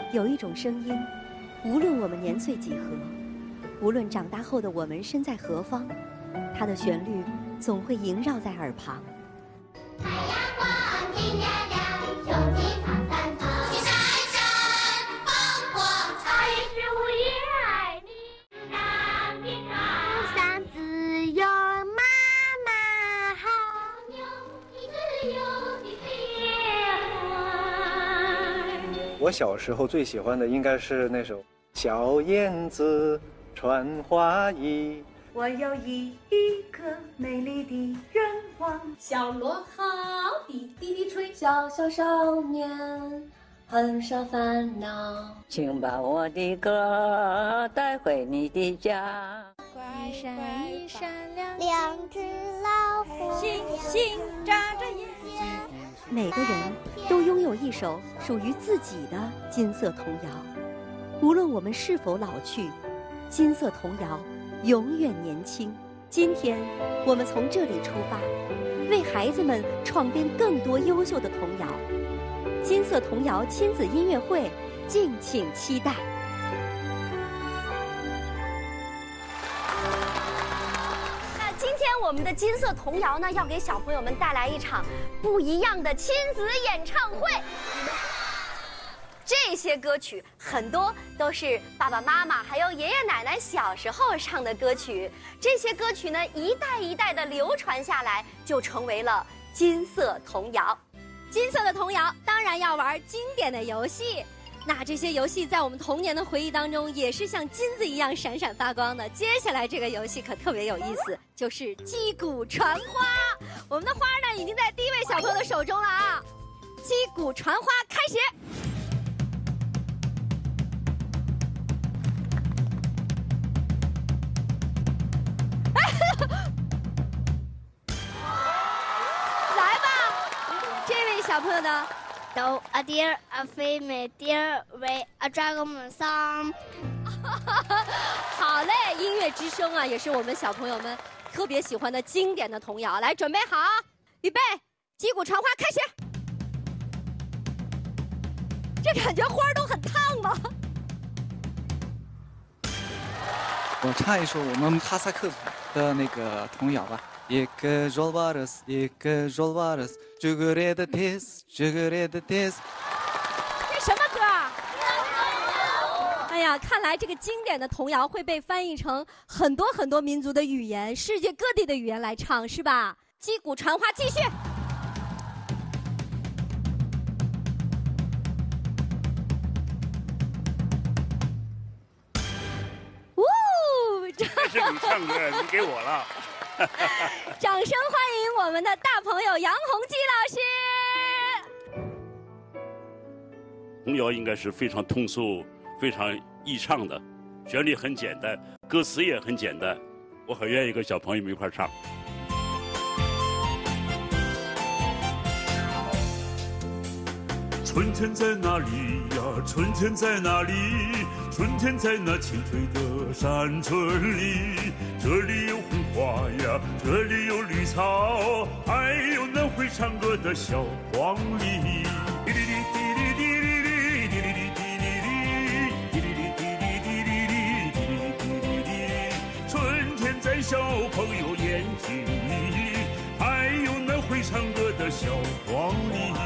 有一种声音，无论我们年岁几何，无论长大后的我们身在何方，它的旋律总会萦绕在耳旁。 太阳光，金亮亮，雄鸡唱三唱，金闪闪，放光彩，是午夜爱你，让平安。山自有妈妈好，牛一只有的爹儿。 我小时候最喜欢的应该是那首《小燕子穿花衣》。 我有一个美丽的愿望， 小螺号滴滴滴吹，小小少年很少烦恼， 请把我的歌带回你的家。 一闪一闪亮，两只老虎， 星星眨着眼睛。 每个人都拥有一首属于自己的金色童谣，无论我们是否老去，金色童谣永远年轻。今天我们从这里出发，为孩子们创编更多优秀的童谣。金色童谣亲子音乐会，敬请期待。 那今天我们的金色童谣呢，要给小朋友们带来一场不一样的亲子演唱会。这些歌曲很多都是爸爸妈妈还有爷爷奶奶小时候唱的歌曲，这些歌曲呢一代一代的流传下来，就成为了金色童谣。金色的童谣当然要玩经典的游戏，那这些游戏在我们童年的回忆当中也是像金子一样闪闪发光的。接下来这个游戏可特别有意思，就是击鼓传花。我们的花呢已经在第一位小朋友的手中了啊！击鼓传花开始。来吧，这位小朋友呢？ 有阿爹儿阿飞美爹儿为阿抓个母桑。 好嘞，音乐之声啊，也是我们小朋友们特别喜欢的经典的童谣。来，准备好，预备，击鼓传花，开始。这感觉花儿都很烫吗？ 我唱一首我们哈萨克的那个童谣吧。一个 roll waters， 一个 roll waters， 这个列的 tis， 这个列的 tis。 这什么歌啊？哎呀，看来这个经典的童谣会被翻译成很多很多民族的语言，世界各地的语言来唱，是吧？击鼓传花，继续。 这是你唱歌，你给我了。 掌声欢迎我们的大朋友杨洪基老师。 童谣应该是非常通俗、非常易唱的，旋律很简单，歌词也很简单，我很愿意跟小朋友们一块唱。 春天在哪里呀？春天在哪里？春天在那青翠的山村里。这里有红花呀，这里有绿草，还有那会唱歌的小黄鹂。滴哩哩滴哩滴哩哩滴哩哩滴哩哩滴哩哩滴哩滴哩哩滴哩哩滴哩哩。春天在小朋友眼睛里，还有那会唱歌的小黄鹂。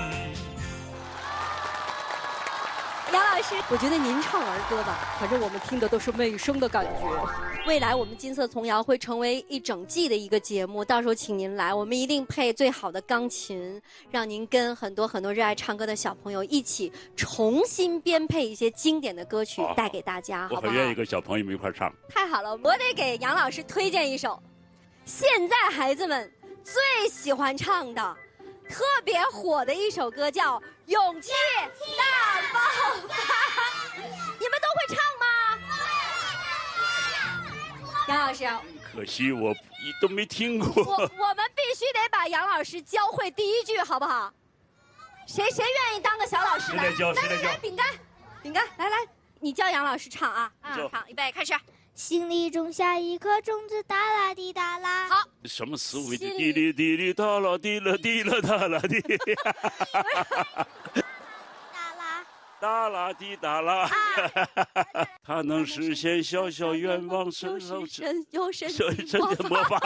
杨老师，我觉得您唱儿歌吧，反正我们听的都是美声的感觉。未来我们金色童谣会成为一整季的一个节目，到时候请您来，我们一定配最好的钢琴，让您跟很多很多热爱唱歌的小朋友一起重新编配一些经典的歌曲带给大家，好不好？ 我很愿意跟小朋友们一块唱。 太好了，我得给杨老师推荐一首，现在孩子们最喜欢唱的。特别火的一首歌叫《勇气大爆发》，你们都会唱吗？杨老师， 可惜我都没听过。 我们必须得把杨老师教会第一句，好不好？谁愿意当个小老师？ 来， 来，饼干，来，你教杨老师唱啊！唱，预备，开始。 心里种下一颗种子，哒啦滴哒啦。 好， 什么词汇？滴哩滴哩哒啦滴啦滴啦哒啦滴。 哒啦哒啦滴哒啦，它能实现小小愿望，神有神的魔法。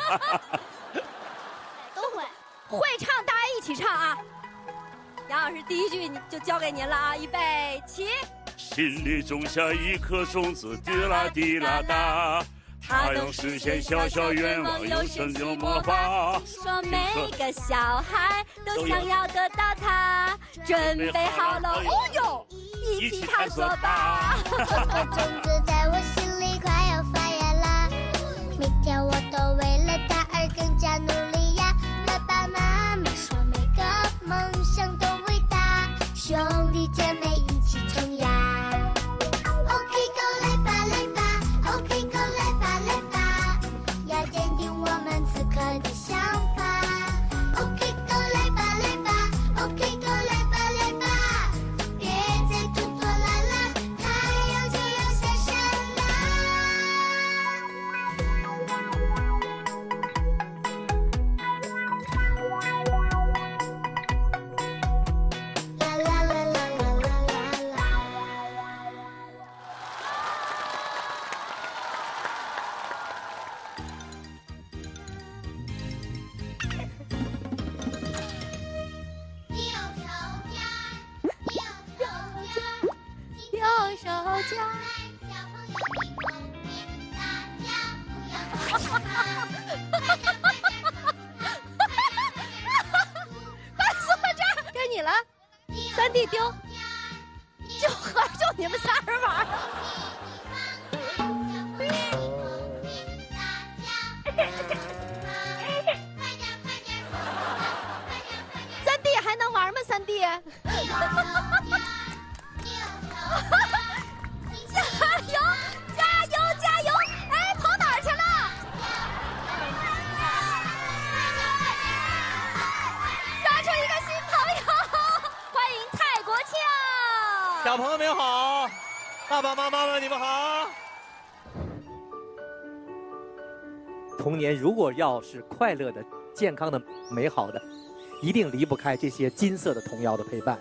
都会唱，大家一起唱啊！杨老师第一句就交给您了啊，预备起。 心里种下一颗种子，滴啦滴啦哒，它能实现小小愿望，有神有魔法。 说每个小孩都想要得到它，准备好了，哦呦，一起探索吧。 种子在我心里快要发芽啦，每天我都为了它而更加努力呀。爸爸妈妈说每个梦想都伟大，兄弟姐妹一起冲呀。OK go 来吧来吧 ，OK go 来吧来吧，要坚定我们此刻的想法。OK go 来吧来吧 ，OK go 来吧来吧，别再拖拖拉拉，太阳就要下山啦。啦啦啦啦啦啦啦啦。 右手夹， 小朋友一同变大家不要快坐这儿，该你了。三弟丢，就你们仨人玩。三弟还能玩吗？三弟，加油加油加油！哎，跑哪儿去了？抓住一个新朋友，欢迎蔡国庆。 小朋友们好，爸爸妈妈们你们好。童年如果要是快乐的、健康的、美好的，一定离不开这些金色的童谣的陪伴。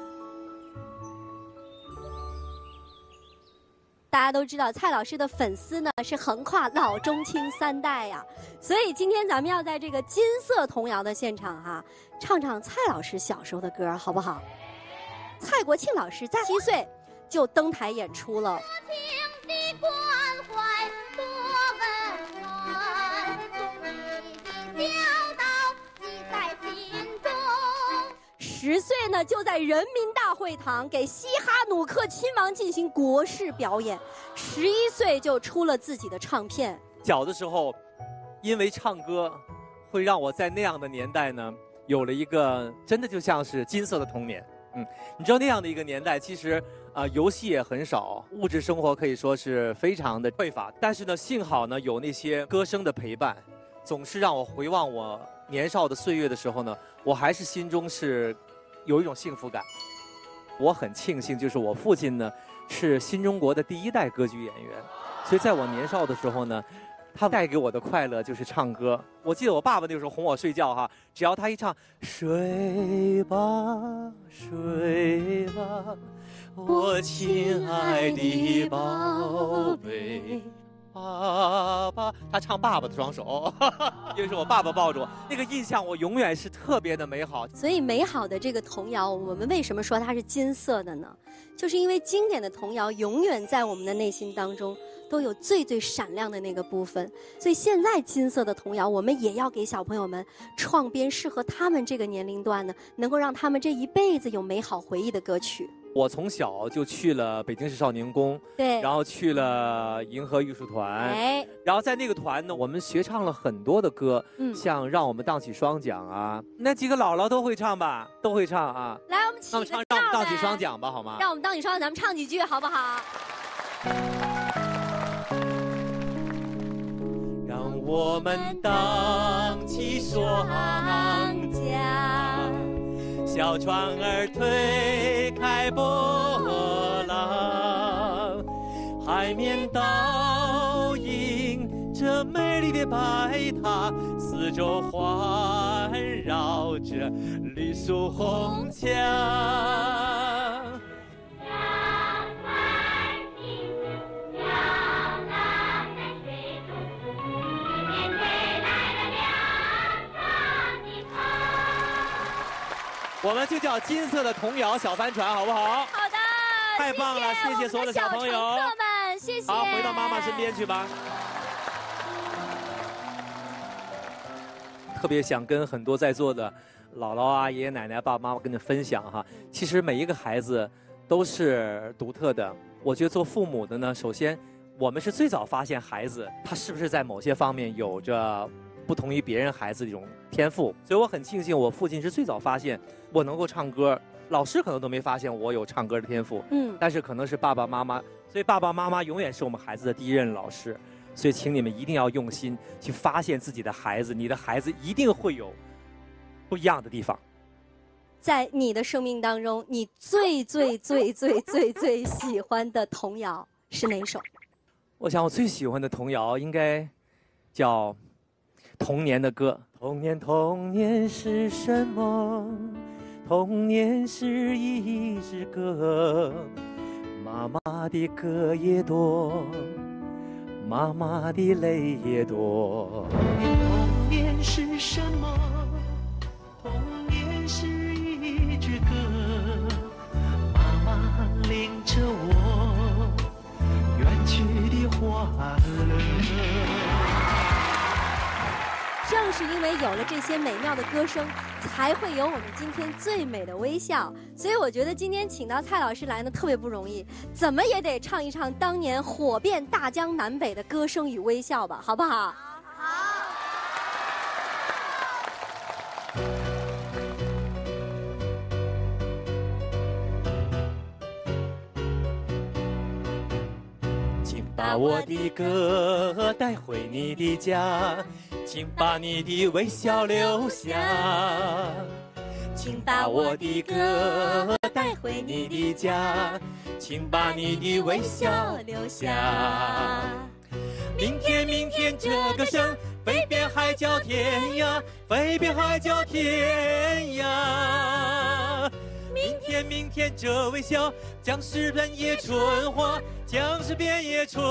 大家都知道，蔡老师的粉丝呢是横跨老中青三代呀，所以今天咱们要在这个金色童谣的现场哈，唱唱蔡老师小时候的歌，好不好？蔡国庆老师在7岁就登台演出了。 亲的关怀多温暖，忠义的教导记在心中。 10岁呢，就在人民大会堂给西哈努克亲王进行国事表演。11岁就出了自己的唱片。 小的时候，因为唱歌，会让我在那样的年代呢，有了一个真的就像是金色的童年。你知道那样的一个年代，其实游戏也很少，物质生活可以说是非常的匮乏。但是呢，幸好呢有那些歌声的陪伴，总是让我回望我年少的岁月的时候呢，我还是心中是有一种幸福感。我很庆幸，就是我父亲呢是新中国的第1代歌剧演员，所以在我年少的时候呢，他带给我的快乐就是唱歌。我记得我爸爸那个时候哄我睡觉哈，只要他一唱睡吧睡吧，我亲爱的宝贝。爸爸，他唱爸爸的双手，因为是我爸爸抱着我，那个印象我永远是特别的美好。 所以美好的这个童谣，我们为什么说它是金色的呢？就是因为经典的童谣永远在我们的内心当中都有最最闪亮的那个部分。所以现在金色的童谣，我们也要给小朋友们创编适合他们这个年龄段的，能够让他们这一辈子有美好回忆的歌曲。 我从小就去了北京市少年宫， 对， 然后去了银河艺术团， 哎， 然后在那个团呢，我们学唱了很多的歌，像让我们荡起双桨啊，那几个姥姥都会唱吧，都会唱啊。 来，我们起个调呗， 让我们荡起双桨吧，好吗？ 让我们荡起双桨，咱们唱几句好不好？ 让我们荡起双桨。小船儿推开波浪，海面倒映着美丽的白塔，四周环绕着绿树红墙。 我们就叫金色的童谣小帆船，好不好？ 好的， 太棒了，谢谢所有的小朋友。 乘客们，谢谢。 好，回到妈妈身边去吧。特别想跟很多在座的姥姥啊、爷爷奶奶、爸爸妈妈跟你分享哈，其实每一个孩子都是独特的。我觉得做父母的呢，首先我们是最早发现孩子他是不是在某些方面有着不同于别人孩子的一种天赋，所以我很庆幸我父亲是最早发现我能够唱歌，老师可能都没发现我有唱歌的天赋，但是可能是爸爸妈妈，所以爸爸妈妈永远是我们孩子的第一任老师。所以，请你们一定要用心去发现自己的孩子，你的孩子一定会有不一样的地方。 在你的生命当中，你最喜欢的童谣是哪首？ 我想我最喜欢的童谣应该叫《童年的歌》。童年，童年是什么？童年是一支歌，妈妈的歌也多。妈妈的泪也多。 童年是什么？童年是一支歌，妈妈领着我远去的欢乐。 正是因为有了这些美妙的歌声，才会有我们今天最美的微笑。所以我觉得今天请到蔡老师来呢，特别不容易，怎么也得唱一唱当年火遍大江南北的《歌声与微笑》吧，好不好？好。 请把我的歌带回你的家，请把你的微笑留下。请把我的歌带回你的家，请把你的微笑留下。明天，明天这个声飞遍海角天涯，飞遍海角天涯。明天，明天这微笑将是遍野春花，将是遍野春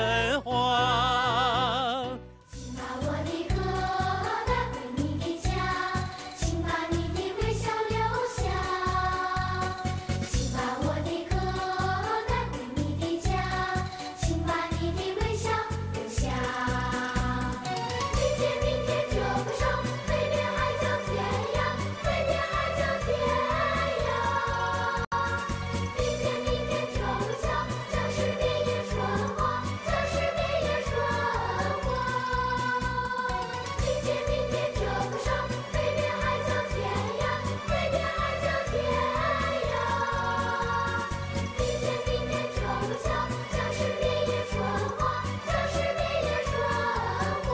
花。 请把我的歌带回你的家，请把你的微笑留下。请把我的歌带回你的家，请把你的微笑留下。明天，明天这个声飞遍海角天涯，飞遍海角天涯。明天，明天这个笑将是遍野春花，将是遍野春花。明天，明天这个声飞遍海角天涯，飞遍海角天涯。明天，明天这个笑将是遍野春花，将是遍野春花。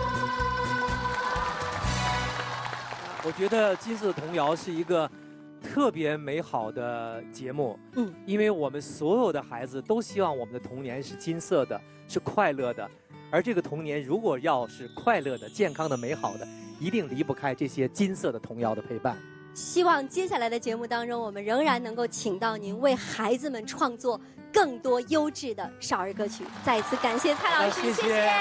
我觉得金色的童谣是一个特别美好的节目，因为我们所有的孩子都希望我们的童年是金色的，是快乐的，而这个童年如果要是快乐的、健康的、美好的，一定离不开这些金色的童谣的陪伴。 希望接下来的节目当中，我们仍然能够请到您为孩子们创作更多优质的少儿歌曲。再一次感谢蔡老师，谢谢。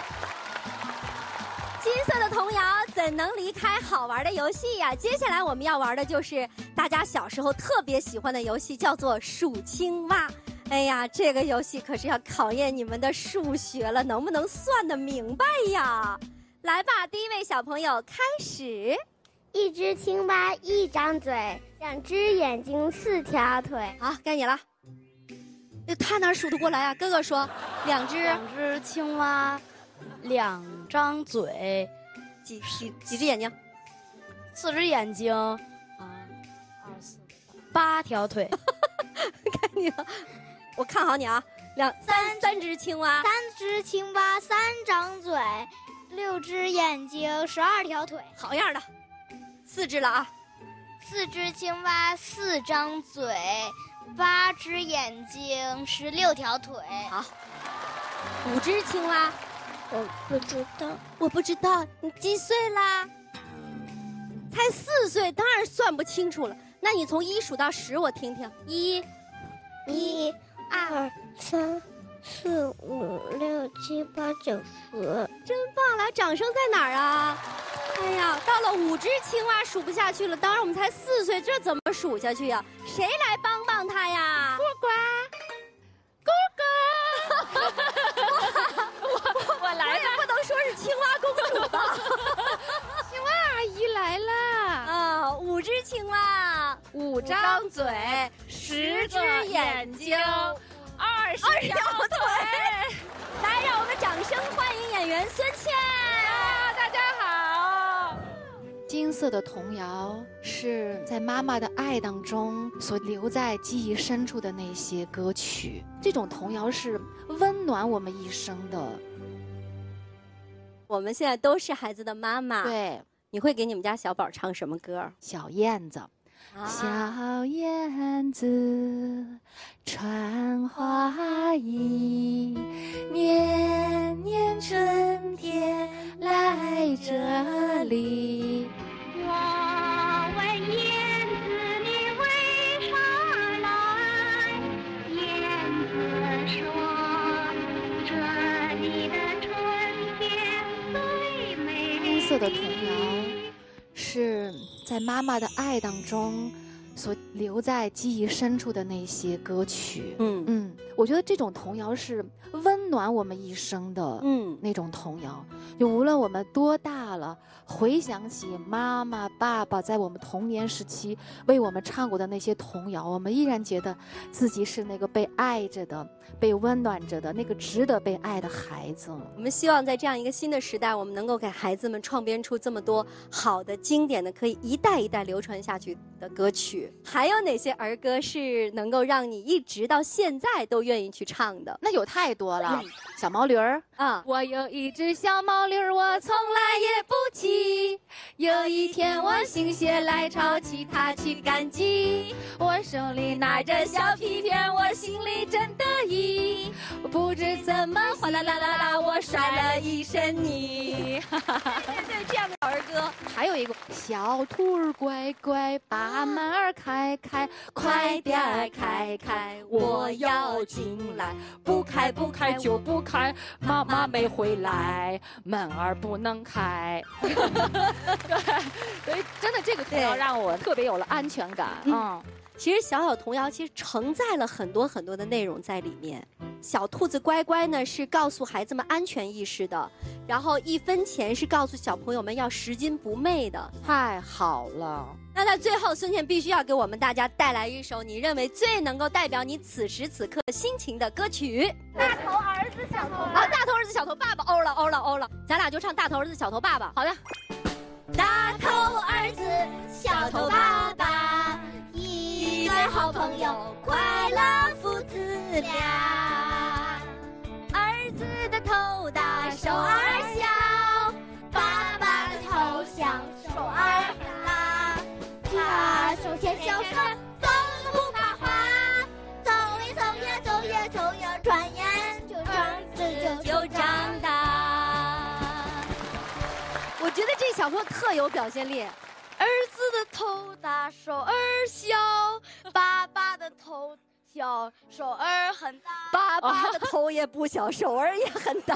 金色的童谣怎能离开好玩的游戏呀？接下来我们要玩的就是大家小时候特别喜欢的游戏，叫做数青蛙。哎呀，这个游戏可是要考验你们的数学了，能不能算得明白呀？来吧，第一位小朋友开始。 一只青蛙一张嘴，两只眼睛四条腿。 好，该你了。他哪数得过来啊？哥哥说，两只青蛙，两张嘴， 几只眼睛 ？4只眼睛，2、4、8条腿。 该你了，我看好你啊！三只青蛙 ，3只青蛙3张嘴，6只眼睛12条腿。 好样的，4只了啊 ！4只青蛙4张嘴，8只眼睛16条腿。 好，5只青蛙。我不知道，你几岁啦？才4岁，当然算不清楚了。那你从1数到10，我听听。1、 2、3、4、5、6、7、8、9、10。 真棒！来，掌声在哪儿啊？ 哎呀，到了5只青蛙数不下去了。当然我们才4岁，这怎么数下去呀？谁来帮帮他呀？ 呱呱，我来吧。 我也不能说是青蛙公主吧？ 青蛙阿姨来啦！ 啊，5只青蛙 ，5张嘴，10只眼睛，20条腿。 来，让我们掌声欢迎演员孙茜。 大家好。金色的童谣是在妈妈的爱当中所留在记忆深处的那些歌曲，这种童谣是温暖我们一生的。 我们现在都是孩子的妈妈， 对， 你会给你们家小宝唱什么歌？ 小燕子。小燕子穿花衣，年年春天来这里。 我问燕子你为啥来？燕子说这里的春天最美。 金色的童谣是在妈妈的爱当中所留在记忆深处的那些歌曲。我觉得这种童谣是温暖我们一生的。那种童谣，就无论我们多大了，回想起妈妈、爸爸在我们童年时期为我们唱过的那些童谣，我们依然觉得自己是那个被爱着的、被温暖着的那个值得被爱的孩子。 我们希望在这样一个新的时代，我们能够给孩子们创编出这么多好的、经典的，可以一代一代流传下去的歌曲。还有哪些儿歌是能够让你一直到现在都愿意去唱的？ 那有太多了。小毛驴儿啊，我有一只小毛驴儿，我从来也不骑。有一天我心血来潮，骑它去赶集。我手里拿着小皮鞭，我心里真得意。不知怎么哗啦啦啦啦，我摔了一身泥。 对，这样的儿歌。 还有一个小兔儿乖乖，把门儿开开，快点儿开开，我要进来。不开不开就不开，妈妈没回来，门儿不能开。所以真的这个童谣让我特别有了安全感。 其实小童谣其实承载了很多很多的内容在里面。小兔子乖乖呢是告诉孩子们安全意识的，然后1分钱是告诉小朋友们要拾金不昧的。 太好了。 那在最后，孙茜必须要给我们大家带来一首你认为最能够代表你此时此刻心情的歌曲。 大头儿子小头爸爸。 大头儿子小头爸爸，欧了，咱俩就唱大头儿子小头爸爸。好的。 大头儿子小头爸爸，一对好朋友，快乐父子俩。儿子的头大，手儿小，爸爸的头小，手儿大。他手牵小手，走路不怕滑，走呀，转眼就长大。 我觉得这小朋友特有表现力。 儿子的头大，手儿小，爸爸的头小，手儿很大。 爸爸的头也不小，手儿也很大。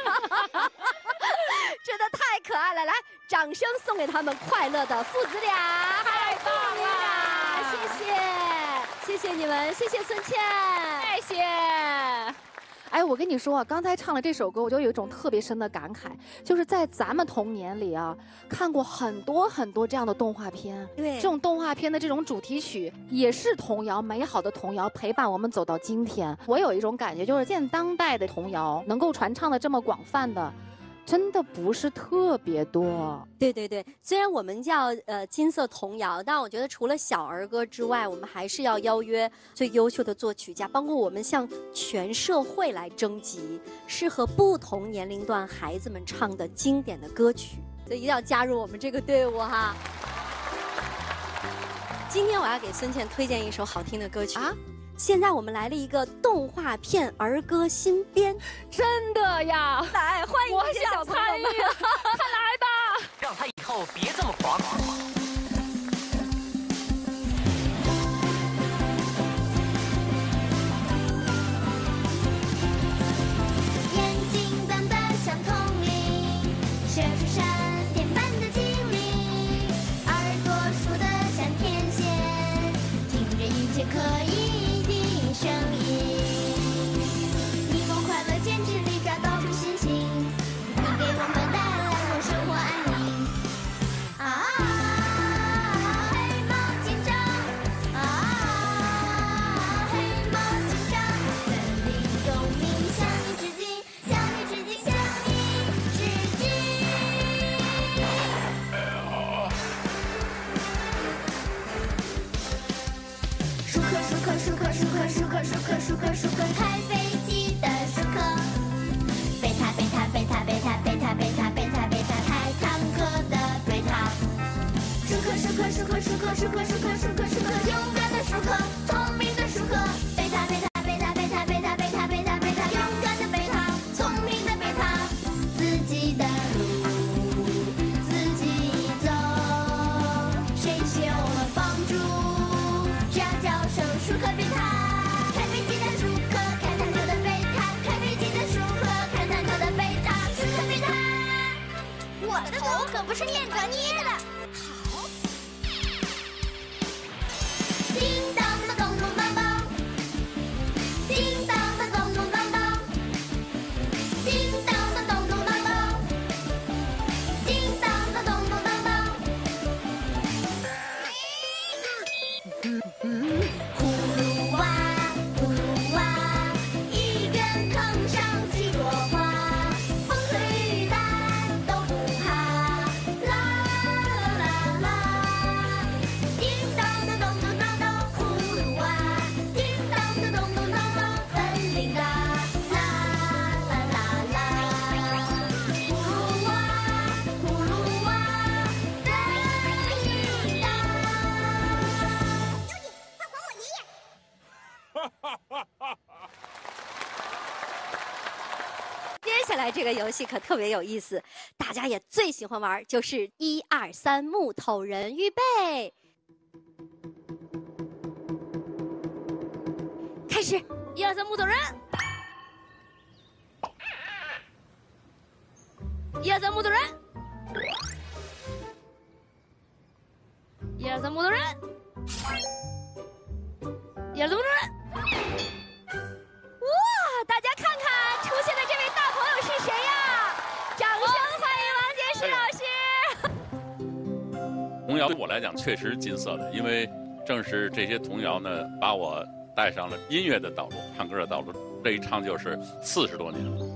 真的太可爱了！来，掌声送给他们快乐的父子俩， 太棒了！ 谢谢你们，谢谢孙茜， 谢谢。哎，我跟你说啊，刚才唱了这首歌，我就有一种特别深的感慨，就是在咱们童年里啊，看过很多很多这样的动画片。 对， 这种动画片的这种主题曲也是童谣，美好的童谣陪伴我们走到今天。我有一种感觉，就是现当代的童谣能够传唱的这么广泛的，真的不是特别多。 对，虽然我们叫金色童谣，但我觉得除了小儿歌之外，我们还是要邀约最优秀的作曲家，包括我们向全社会来征集适合不同年龄段孩子们唱的经典的歌曲，所以一定要加入我们这个队伍哈。今天我要给孙茜推荐一首好听的歌曲啊！现在我们来了一个动画片儿歌新编， 真的呀！ 来，欢迎这些小朋友们， 快来吧！ 让他以后别这么垮。 眼睛瞪得像铜铃，射出闪电般的击找你的了。好。叮当当咚咚当当，叮当当咚咚当当，叮当当咚咚当当，叮当当咚咚当当。葫芦娃，葫芦娃，一根藤上七朵花，风吹雨打都不怕，啦啦啦啦。叮当当咚咚当当，葫芦娃，叮当当咚咚当当，本领大，啦啦啦啦。葫芦娃，葫芦娃，本领大。 接下来这个游戏可特别有意思，大家也最喜欢玩，就是1、2、3木头人，预备，开始。1、2、3木头人，1、2、3木头人，1、2、3木头人，1、2、3木头人。哇，大家看看出现的这位大朋友是谁呀？掌声欢迎王杰师老师。 童谣对我来讲确实金色的，因为正是这些童谣呢，把我带上了音乐的道路、唱歌的道路。这一唱就是40多年了。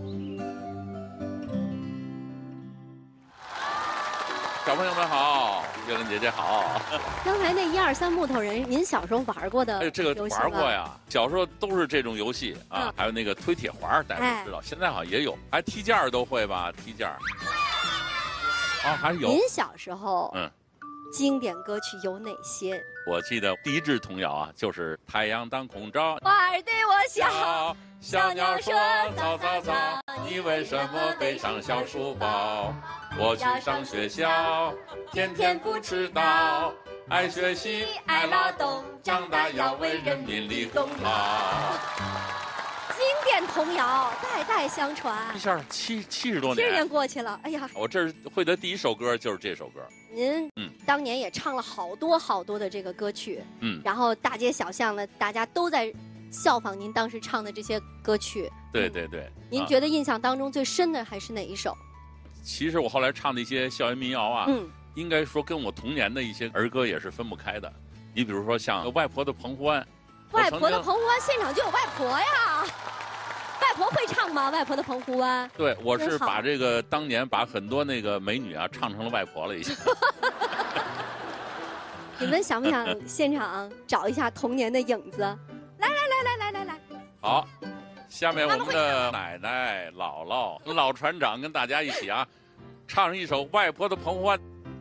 小朋友们好，岳伦姐姐好。 刚才那1、2、3木头人，您小时候玩过的？ 哎，这个玩过呀，小时候都是这种游戏啊，还有那个推铁环，大家都知道，现在好像也有，还踢毽儿都会吧？踢毽儿。啊，还有。 您小时候，经典歌曲有哪些？ 我记得第一支童谣啊，就是太阳当空照， 花儿对我笑， 小鸟说早早早，你为什么背上小书包？我去上学校，天天不迟到，爱学习爱劳动，长大要为人民立功劳。 经典童谣代代相传， 一下70多年， 70年过去了，哎呀！ 我这会的第一首歌就是这首歌。 您当年也唱了好多好多的这个歌曲，然后大街小巷的大家都在效仿您当时唱的这些歌曲。 对对对。 您觉得印象当中最深的还是哪一首？ 其实我后来唱的一些校园民谣啊，应该说跟我童年的一些儿歌也是分不开的。你比如说像《外婆的澎湖湾》， 外婆的澎湖湾现场就有外婆呀。外婆会唱吗？外婆的澎湖湾。 对，我是把这个当年把很多那个美女啊唱成了外婆了一下。 你们想不想现场找一下童年的影子？来。 好，下面我们的奶奶、姥姥、老船长跟大家一起啊，唱一首《外婆的澎湖湾》。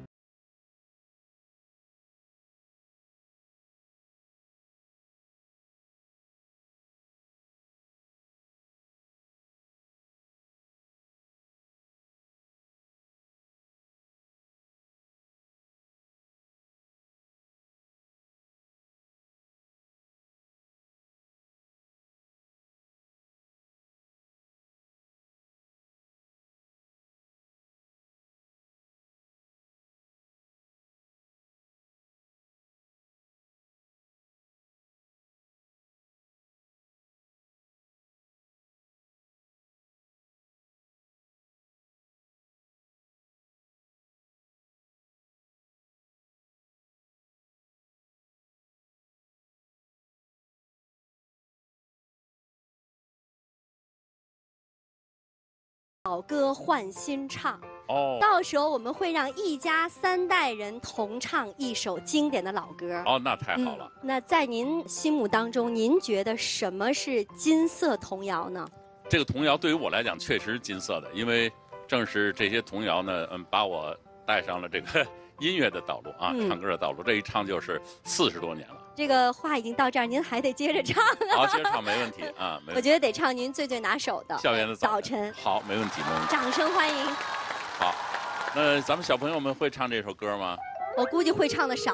老歌换新唱哦， 到时候我们会让一家3代人同唱一首经典的老歌。 哦，那太好了。 那在您心目当中，您觉得什么是金色童谣呢？ 这个童谣对于我来讲确实是金色的，因为正是这些童谣呢，把我带上了这个音乐的道路啊，唱歌的道路。这一唱就是40多年了。 这个话已经到这儿，您还得接着唱啊。 好，接着唱没问题啊。 我觉得得唱您最拿手的《 校园的早晨》。 好，没问题，没问题。 掌声欢迎。 好，那咱们小朋友们会唱这首歌吗？ 我估计会唱的少。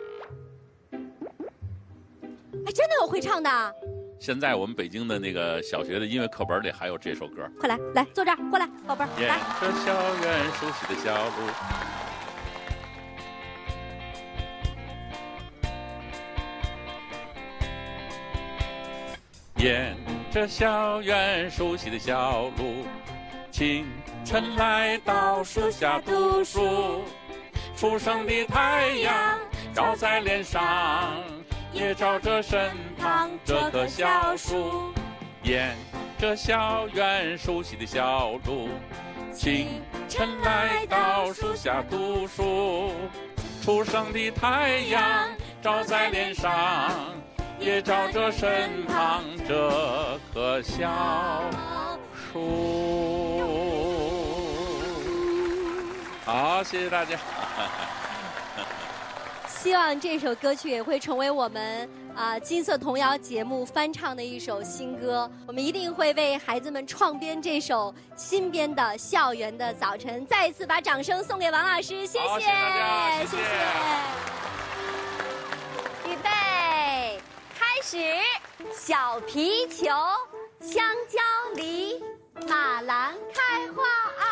哎，真的有会唱的。 现在我们北京的那个小学的音乐课本里还有这首歌。 快来，来坐这儿，过来，宝贝儿，来。 沿着校园熟悉的小路， 沿着校园熟悉的小路，清晨来到树下读书。初升的太阳照在脸上，也照着身旁这棵小树。沿着校园熟悉的小路，清晨来到树下读书。初升的太阳照在脸上，也照着身旁这棵小树。好，谢谢大家。 希望这首歌曲也会成为我们金色童谣节目翻唱的一首新歌。我们一定会为孩子们创编这首新编的《校园的早晨》。再一次把掌声送给王老师，谢谢， 谢谢大家，谢谢。 预备，开始。小皮球，香蕉梨，马兰开花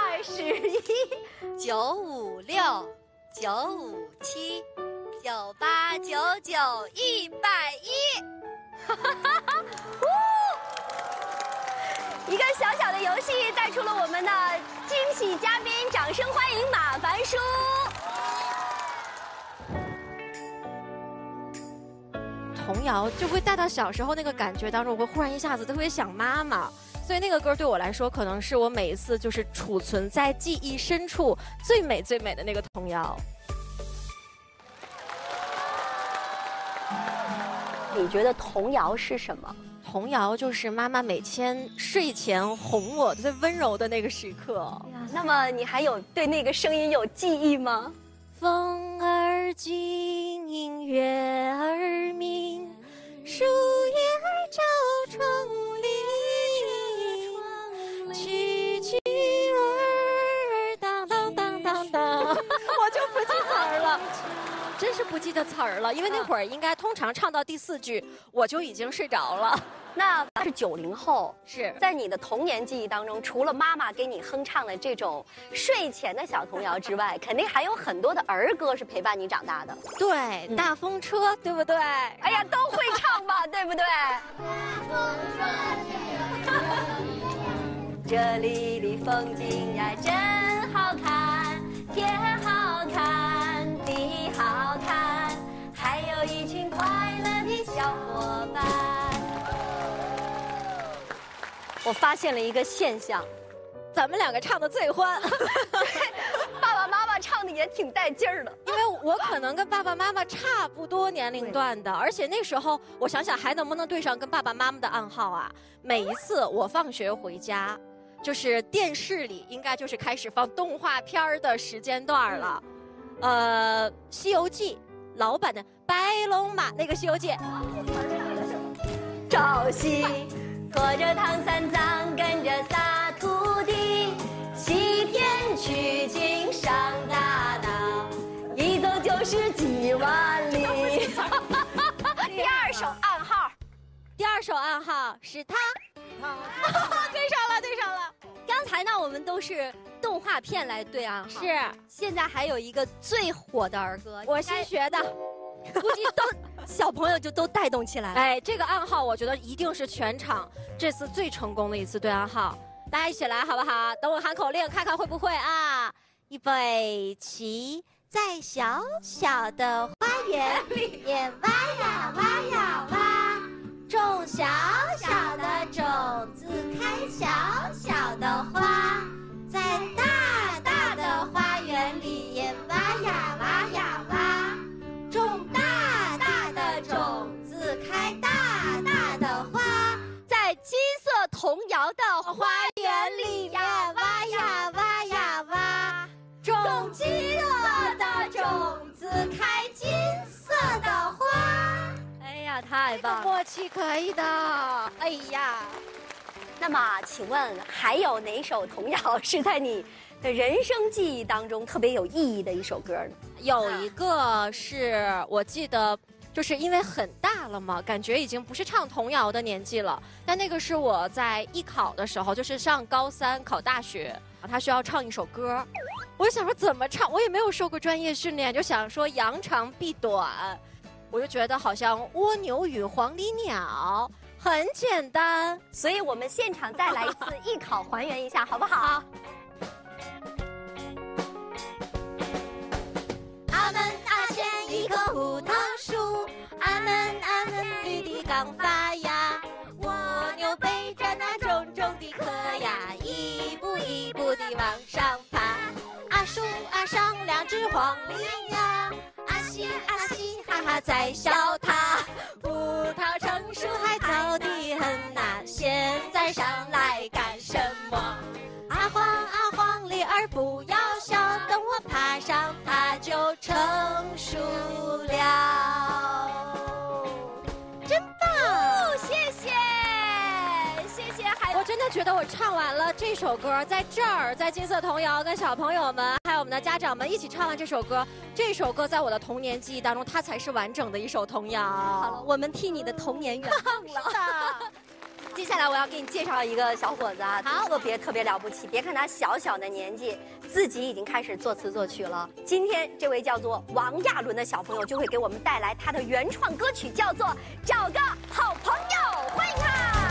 21。956、957、9899、110。一个小小的游戏带出了我们的惊喜嘉宾，掌声欢迎马凡叔。 童谣就会带到小时候那个感觉当中，我会忽然一下子特别想妈妈，所以那个歌对我来说，可能是我每一次就是储存在记忆深处最美最美的那个童谣。 你觉得童谣是什么？ 童谣就是妈妈每天睡前哄我最温柔的那个时刻。 那么你还有对那个声音有记忆吗？ 风儿静，音乐儿鸣，树叶儿照窗棂，蛐蛐儿当当当当当。我就不记词儿了，真是不记得词儿了，因为那会儿应该通常唱到第4句，我就已经睡着了。 那是90后， 是在你的童年记忆当中，除了妈妈给你哼唱的这种睡前的小童谣之外，肯定还有很多的儿歌是陪伴你长大的。 对，大风车，对不对？ 哎呀，都会唱吧，对不对？这里的风景呀真好看，天好看，地好看，还有一群快乐的小伙伴。我发现了一个现象， 咱们两个唱的最欢， 爸爸妈妈唱的也挺带劲儿的。 因为我可能跟爸爸妈妈差不多年龄段的，而且那时候我想想还能不能对上跟爸爸妈妈的暗号啊？每一次我放学回家，就是电视里应该就是开始放动画片的时间段了，《西游记》老版的白龙马那个《西游记》， 朝夕拖着唐三藏，跟着仨徒弟，西天取经上大道，一走就是几万里。第二首暗号， 第2首暗号是他，对上了，对上了。 刚才呢，我们都是动画片来对暗号， 是。 现在还有一个最火的儿歌， 我新学的。 估计都小朋友就都带动起来了。 哎，这个暗号我觉得一定是全场这次最成功的一次对暗号，大家一起来好不好？等我喊口令，看看会不会啊！预备起，在小小的花园里面挖呀挖呀挖，种小小的种子，开小小的花，在大大的花园里面挖呀挖呀挖，种大大的种子，开大大的花， 在金色童谣的花园里面挖呀挖呀挖，种金色的种子，开金色的花。 哎呀，太棒了！ 默契可以的。哎呀， 那么请问还有哪首童谣是在你的人生记忆当中特别有意义的一首歌呢？ 有一个是我记得，就是因为很大了嘛，感觉已经不是唱童谣的年纪了。但那个是我在艺考的时候，就是上高3考大学，他需要唱一首歌，我就想说怎么唱，我也没有受过专业训练，就想说扬长避短，我就觉得好像蜗牛与黄鹂鸟， 很简单， 所以我们现场再来一次艺考还原一下，好不好？ 阿门阿贤一棵胡桃树，阿门阿门绿的刚发芽，蜗牛背着那重重的壳呀，一步一步地往上爬。阿树阿上两只黄鹂呀，阿西阿西哈哈在笑它。葡萄成熟还早得很呐，现在上来干什么？阿黄阿黄梨儿不要笑，等我爬上它就成熟了。真棒！谢谢，谢谢孩子。我真的觉得我唱完了这首歌，在这儿，在金色童谣跟小朋友们还有我们的家长们一起唱完这首歌，这首歌在我的童年记忆当中，它才是完整的一首童谣。 好了，我们替你的童年圆梦了。接下来我要给你介绍一个小伙子啊，特别了不起。别看他小小的年纪，自己已经开始作词作曲了。今天这位叫做王亚伦的小朋友就会给我们带来他的原创歌曲，叫做《找个好朋友》，欢迎他。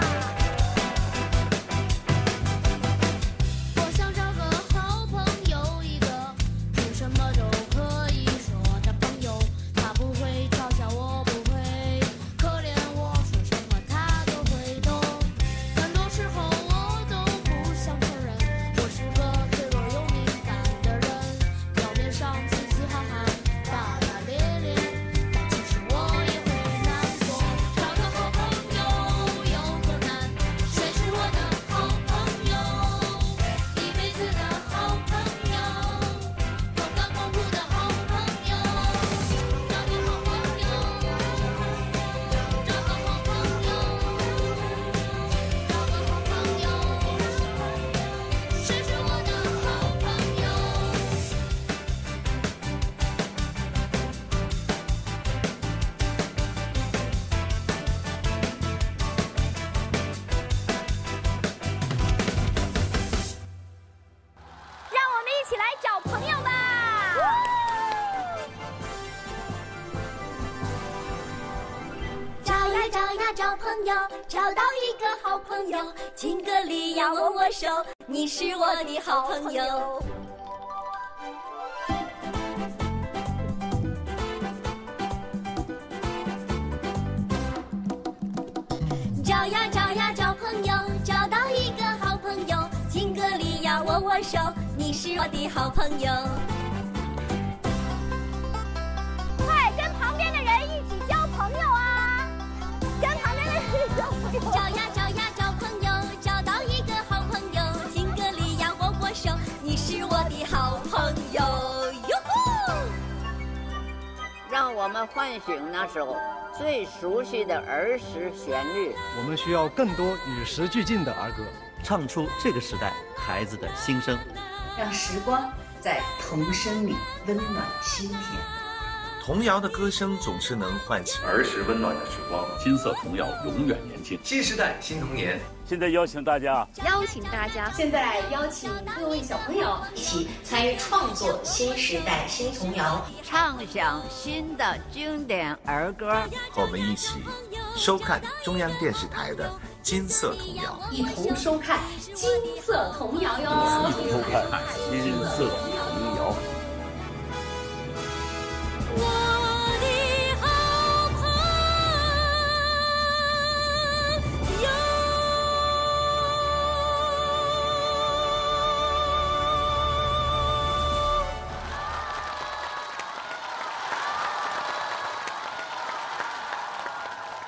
我想找个好朋友，一个听什么都可以说的朋友，他不会嘲笑我，不会可怜我，说什么他都会懂。很多时候我都不想承认，我是个脆弱又敏感的人，表面上嘻嘻哈哈，大大咧咧，但其实我也会难过。找个好朋友有多难？谁是我的好朋友？一辈子的好朋友，同甘共苦的好朋友。找个好朋友，找个好朋友，找个好朋友，谁是我的好朋友？ 让我们一起来找朋友吧！ 找呀找呀找朋友，找到一个好朋友，情歌里要握握手，你是我的好朋友。找呀找呀找朋友，找到一个好朋友，情歌里要握握手，你是我的好朋友。 快跟旁边的人一起交朋友啊！跟旁边的人一起交朋友。 找呀找呀找朋友，找到一个好朋友，情歌里要握握手，你是我的好朋友。哟呼！ 让我们唤醒那首最熟悉的儿时旋律。 我们需要更多与时俱进的儿歌， 唱出这个时代孩子的心声， 让时光在童声里温暖心田。 童谣的歌声总是能唤起儿时温暖的时光，金色童谣永远年轻。 新时代新童年， 现在邀请大家， 现在邀请各位小朋友一起参与创作新时代新童谣， 唱响新的经典儿歌， 和我们一起收看中央电视台的金色童谣， 一同收看金色童谣哟！ 一同收看金色童谣。